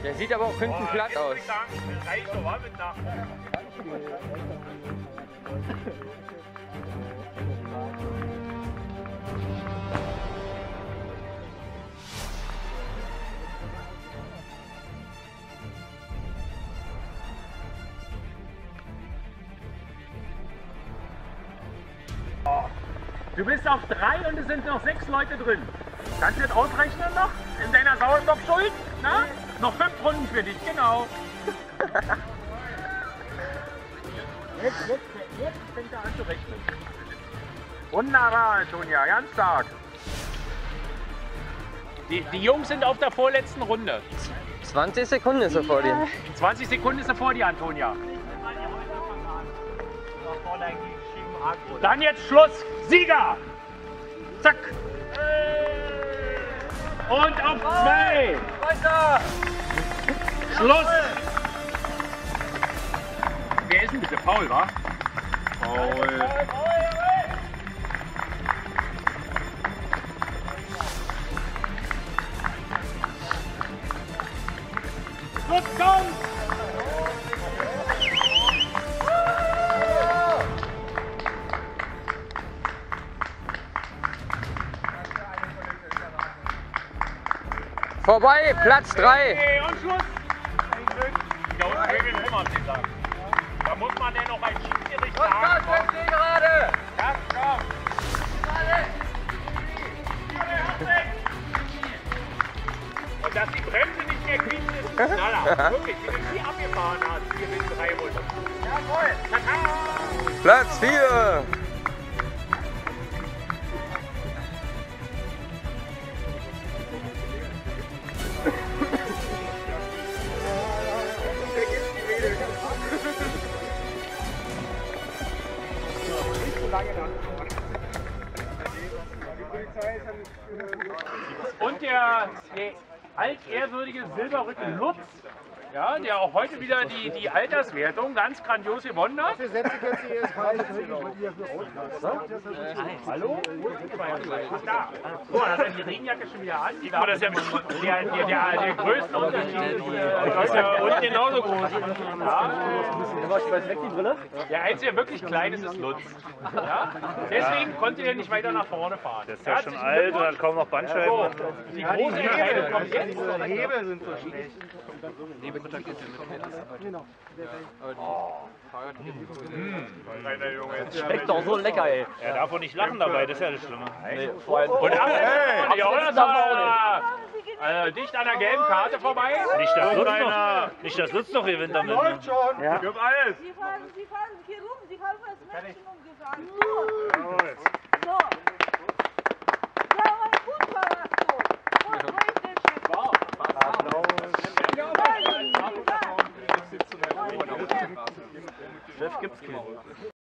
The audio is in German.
Der sieht aber auch hinten platt aus. Reicht doch mal mit nach. Du bist auf 3 und es sind noch 6 Leute drin. Kannst du das ausrechnen noch? In deiner Sauerstoffschuld? Na? Noch 5 Runden für dich, genau. Jetzt fängt er an zu rechnen. Wunderbar, Antonia, ganz stark. Die Jungs sind auf der vorletzten Runde. 20 Sekunden ist er vor dir. In 20 Sekunden ist er vor dir, Antonia. Dann jetzt Schluss. Sieger. Zack. Und auf 2. Weiter! Schluss. Wer ist denn bitte? Paul, wa? Paul. Schluss, komm! Vorbei, Platz 3. Okay, und Schluss. Da unten will ich immer sagen. Da muss man denn noch ein Schiedsgericht sagen. gerade! Ja, komm. Und dass die Bremse nicht mehr quietscht, ist ein Knaller. Wirklich, wie du die abgefahren hast, hier mit 3 Runden. Jawohl. Tata. Platz 4. Und der altehrwürdige Silberrücken Lutz, ja, der auch heute wieder die Alterswertung ganz grandios gewonnen hat. Hallo? Ach, da. Guck mal, hat er die Regenjacke schon wieder an? Sieht man das ja der größte Unterschied. Das ist ja unten genauso groß. Ja. Der einzige wirklich kleine ist Lutz. Ja? Deswegen konnte er nicht weiter nach vorne fahren. Der ist ja schon alt und hat kaum noch Bandscheiben. Die große Entscheidung kommt jetzt. Die Hebel sind so schlecht. Schmeckt doch so lecker, ey. Er darf auch nicht lachen dabei, das ist ja das Schlimme. Nee, vor allem. Und dicht an der gelben Karte vorbei. Nicht das Lutz noch gewinnt damit. Ne? schon. Ja. Gib alles. Sie fahren hier rum, Sie fahren als Menschen umgefahren. So. So. Ja, aber gut war das so. Und richtig schön. Wow. Chef gibt's keinen.